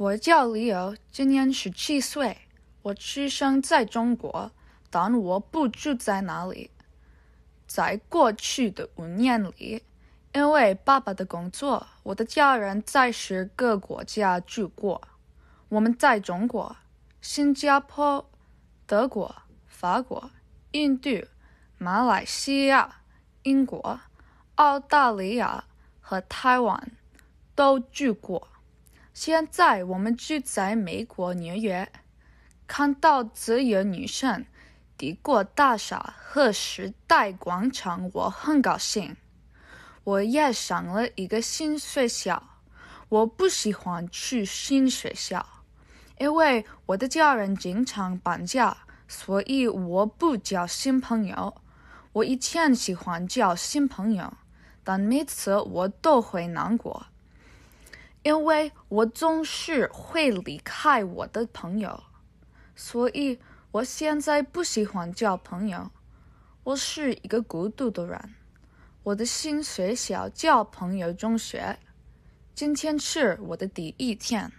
我叫Leo，今年17岁。我出生在中国，但我不住在那里。在过去的5年里，因为爸爸的工作，我的家人在10个国家住过。我们在中国、新加坡、德国、法国、印度、马来西亚、英国、澳大利亚和台湾都住过。现在我们住在美国纽约，看到自由女神、帝国大厦和时代广场，我很高兴。我也上了一个新学校，我不喜欢去新学校，因为我的家人经常搬家，所以我不交新朋友。我以前喜欢交新朋友，但每次我都会难过，因为我总是会离开我的朋友，所以我现在不喜欢交朋友。我是一个孤独的人。我的新学校叫朋友中学，今天是我的第1天。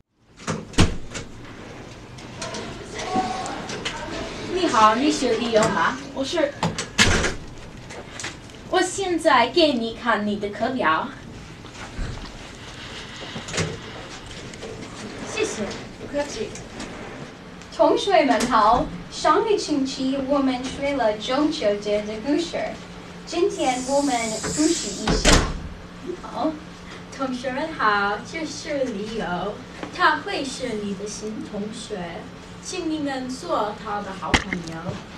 你好，你是Leo吗？我现在给你看你的课表。谢谢，不客气。 同学们好，上个星期我们学了中秋节的故事，今天我们复习一下。 好，同学们好，这是Leo，他会是你的新同学，请你们做他的好朋友。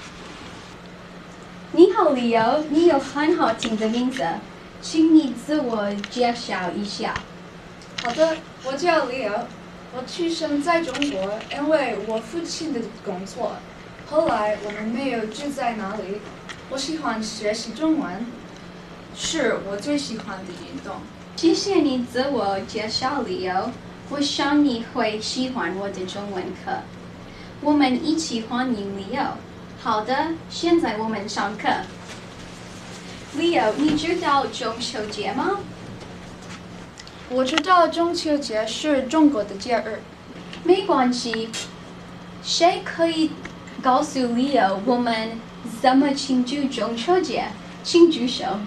你好，Leo，你有很好听的名字，请你自我介绍一下。 好的，我叫Leo，我出生在中国，因为我父亲的工作。后来我们没有住在那里。我喜欢学习中文，是我最喜欢的运动。 谢谢你自我介绍，Leo，我想你会喜欢我的中文课。我们一起欢迎Leo。好的，现在我们上课。Leo，你知道中秋节吗？ 我知道中秋节是中国的节日。 没关系，谁可以告诉Leo我们怎么庆祝中秋节？请举手。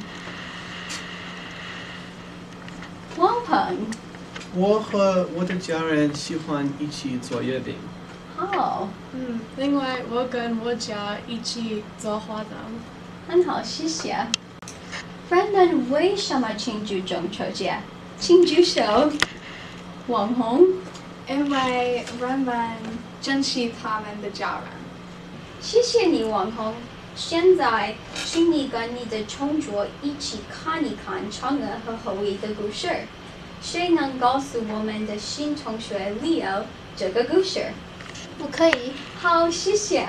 王鹏。 我和我的家人喜欢一起做月饼。 好。 另外我跟我家一起做花灯。 很好，谢谢。Brandon 为什么庆祝中秋节？请举手。网红。 因为人们珍惜他们的家人。 谢谢你，网红。现在，请你跟你的同桌一起看一看嫦娥和后羿的故事。谁能告诉我们的新同学 Leo 这个故事？ 我可以。 好，谢谢。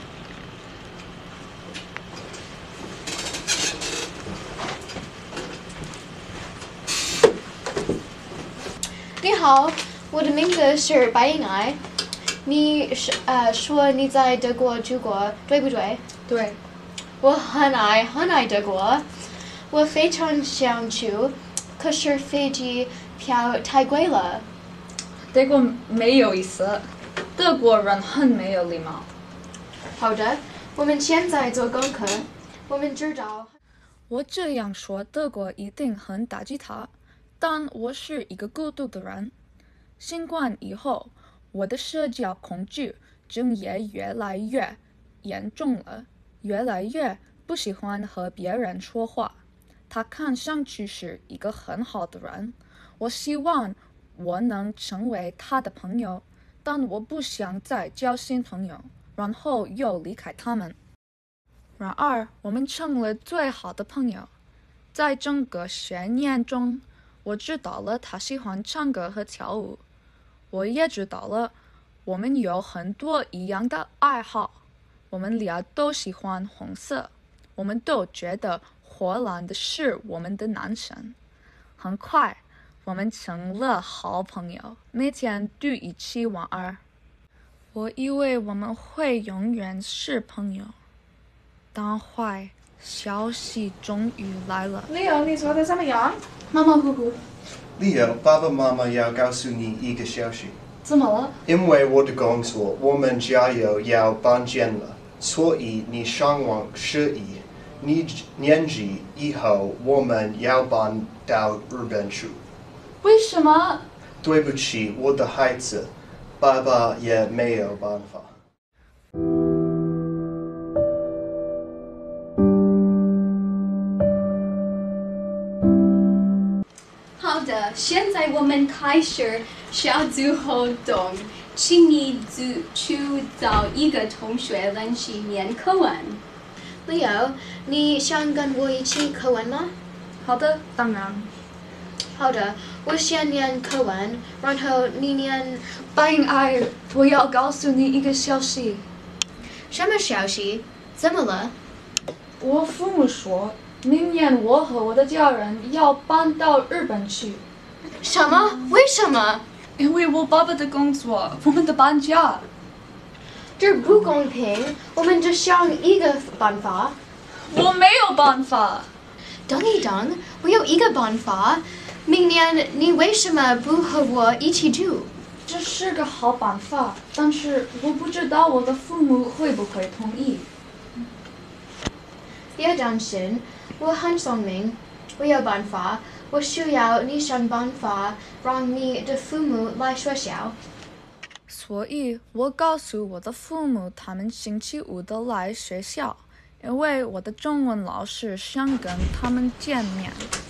你好，我的名字是白英爱。你说你在德国住过，对不对？ 对。 我很爱德国，我非常想去，可是飞机票太贵了。 德国没有意思，德国人很没有礼貌。 好的，我们现在做功课。我们知道， 我这样说德国一定很打击他，但我是一个孤独的人。新冠以后，我的社交恐惧症也越来越严重了，越来越不喜欢和别人说话。他看上去是一个很好的人，我希望我能成为他的朋友，但我不想再交新朋友，然后又离开他们。然而，我们成了最好的朋友。在整个学年中，我知道了他喜欢唱歌和跳舞，我也知道了我们有很多一样的爱好。我们俩都喜欢红色，我们都觉得火蓝的是我们的男神。很快，我们成了好朋友，每天都一起玩。我以为我们会永远是朋友，但坏消息终于来了。 Leo，你做的怎么样？ 马马虎虎。 Leo，爸爸妈妈要告诉你一个消息。 怎么了？ 因为我的工作，我们家要搬迁了，所以你上网适宜。年级以后我们要搬到日本去。 为什么？ 对不起，我的孩子，爸爸也没有办法。 好的，现在我们开始小组活动，请你去找一个同学练习念课文。 Leo，你想跟我一起课文吗？ 好的，当然。 好的，我先念课文，然后你念。 白银爱，我要告诉你一个消息。 什么消息？怎么了？ 我父母说，明年我和我的家人要搬到日本去。 什么？为什么？ 因为我爸爸的工作，我们的搬家。 这不公平，我们只想一个办法。 我没有办法。 等一等，我有一个办法。明年你为什么不和我一起住？ 这是个好办法，但是我不知道我的父母会不会同意。 别担心，我很聪明，我有办法。我需要你想办法让你的父母来学校。 所以我告诉我的父母，他们星期五的来学校，因为我的中文老师想跟他们见面。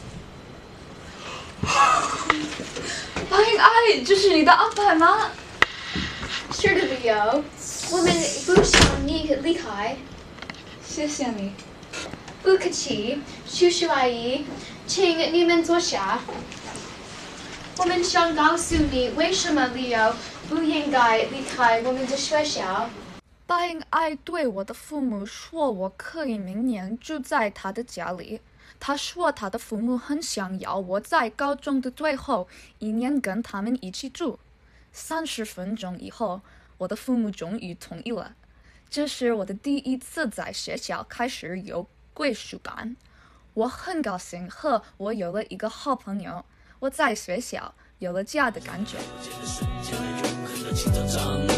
白银爱，这是你的安排吗？ 是的，Leo，我们不想你离开。 谢谢你。 不客气，叔叔阿姨，请你们坐下。我们想告诉你为什么 Leo 不应该离开我们的学校。 白银爱对我的父母说，我可以明年住在他的家里。他说他的父母很想要我在高中的最后一年跟他们一起住。30分钟以后，我的父母终于同意了。这是我的第一次在学校开始有归属感。我很高兴和我有了一个好朋友。我在学校有了家的感觉。